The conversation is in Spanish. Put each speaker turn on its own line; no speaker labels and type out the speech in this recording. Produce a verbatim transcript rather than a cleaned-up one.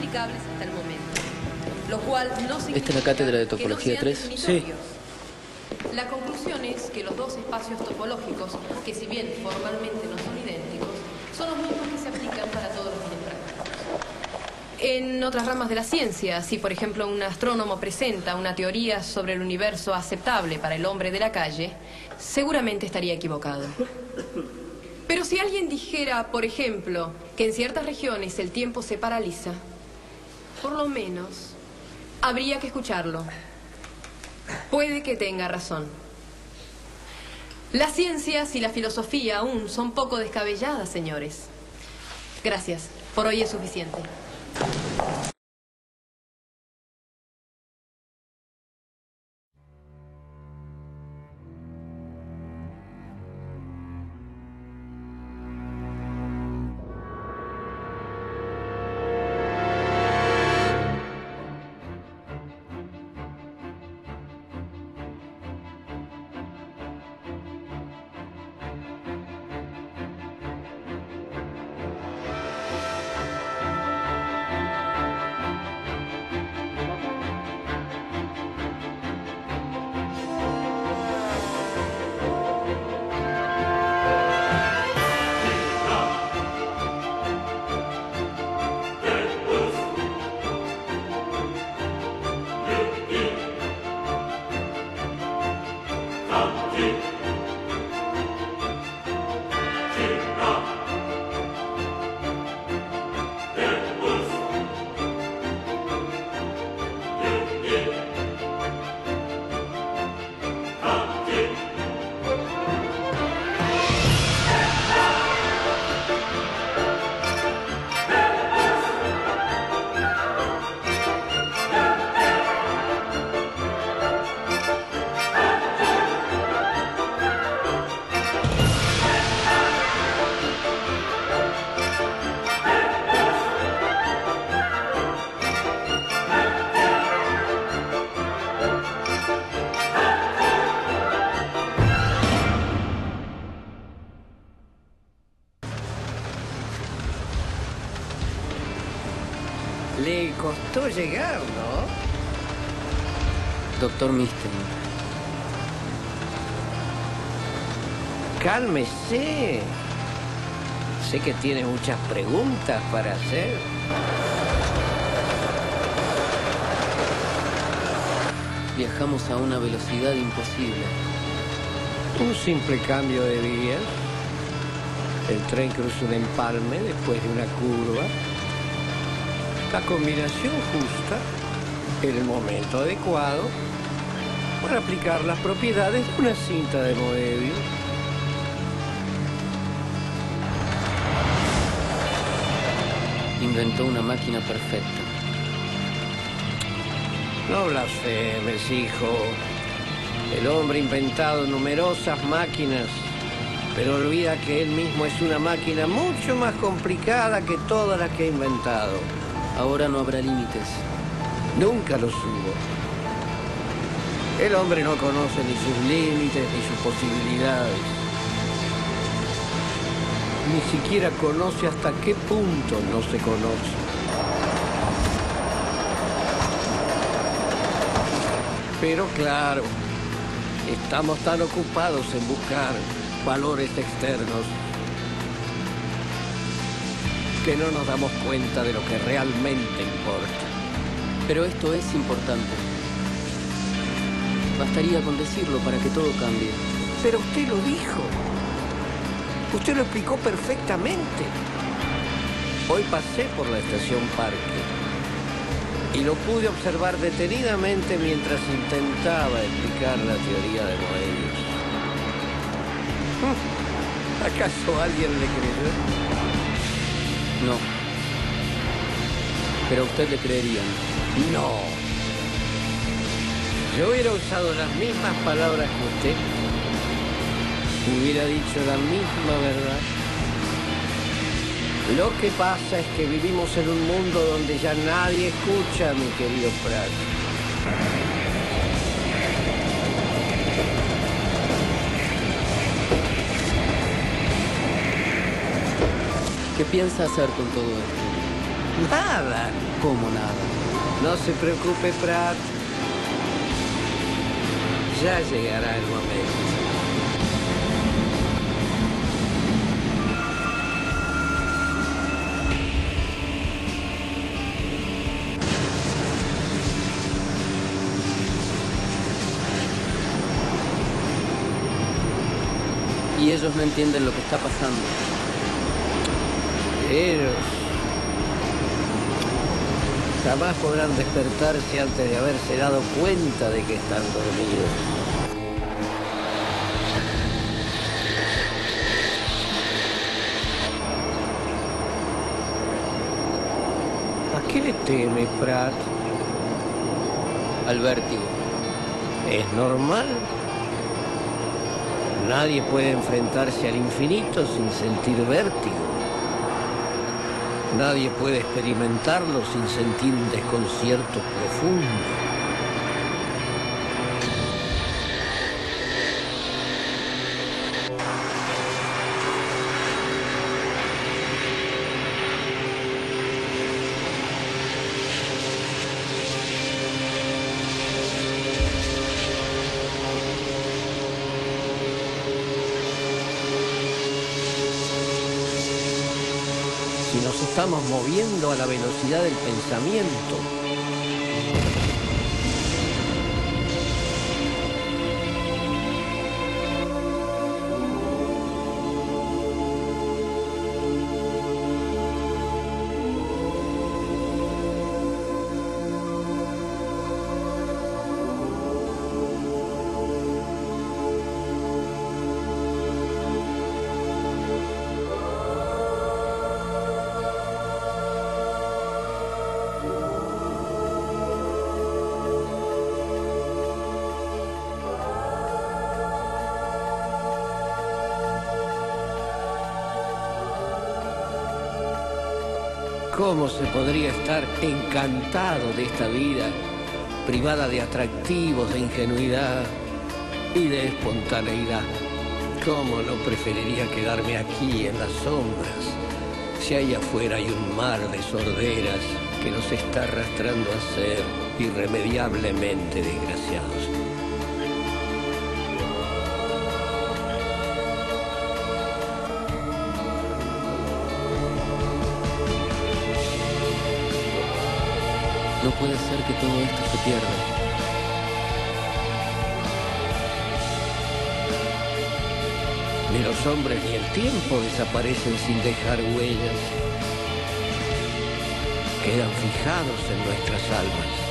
aplicables hasta el momento. Lo cual no significa
¿Esta es la cátedra de topología
que no
tres?
Sí. La conclusión es que los dos espacios topológicos, que si bien formalmente no son idénticos, son los mismos que se aplican para todos los fines prácticos. En otras ramas de la ciencia, si por ejemplo un astrónomo presenta una teoría sobre el universo aceptable para el hombre de la calle, seguramente estaría equivocado. Pero si alguien dijera, por ejemplo, que en ciertas regiones el tiempo se paraliza, por lo menos habría que escucharlo. Puede que tenga razón. Las ciencias y la filosofía aún son poco descabelladas, señores. Gracias. Por hoy es suficiente.
Le costó llegar, ¿no?
Doctor Mister.
Cálmese. Sé que tiene muchas preguntas para hacer.
Viajamos a una velocidad imposible.
Un simple cambio de vías. El tren cruza un empalme después de una curva. La combinación justa, en el momento adecuado, para aplicar las propiedades de una cinta de Moebius.
Inventó una máquina perfecta.
No blasfemes, hijo. El hombre ha inventado numerosas máquinas, pero olvida que él mismo es una máquina mucho más complicada que todas las que ha inventado.
Ahora no habrá límites.
Nunca los hubo. El hombre no conoce ni sus límites ni sus posibilidades. Ni siquiera conoce hasta qué punto no se conoce. Pero claro, estamos tan ocupados en buscar valores externos que no nos damos cuenta de lo que realmente importa.
Pero esto es importante. Bastaría con decirlo para que todo cambie.
Pero usted lo dijo. Usted lo explicó perfectamente. Hoy pasé por la estación Parque y lo pude observar detenidamente mientras intentaba explicar la teoría de Moebius. ¿Acaso alguien le creyó?
No. Pero a usted le creerían.
No. Yo hubiera usado las mismas palabras que usted. Hubiera dicho la misma verdad. Lo que pasa es que vivimos en un mundo donde ya nadie escucha, mi querido Pratt.
¿Qué piensa hacer con todo esto?
Nada.
¿Cómo nada?
No se preocupe, Pratt. Ya llegará el momento.
Y ellos no entienden lo que está pasando.
Ellos jamás podrán despertarse antes de haberse dado cuenta de que están dormidos. ¿A qué le teme, Pratt?
Al vértigo.
¿Es normal? Nadie puede enfrentarse al infinito sin sentir vértigo. Nadie puede experimentarlo sin sentir un desconcierto profundo. Si nos estamos moviendo a la velocidad del pensamiento. ¿Cómo se podría estar encantado de esta vida, privada de atractivos, de ingenuidad y de espontaneidad? ¿Cómo no preferiría quedarme aquí en las sombras, si allá afuera hay un mar de sorderas que nos está arrastrando a ser irremediablemente desgraciados?
No puede ser que todo esto se pierda.
Ni los hombres ni el tiempo desaparecen sin dejar huellas. Quedan fijados en nuestras almas.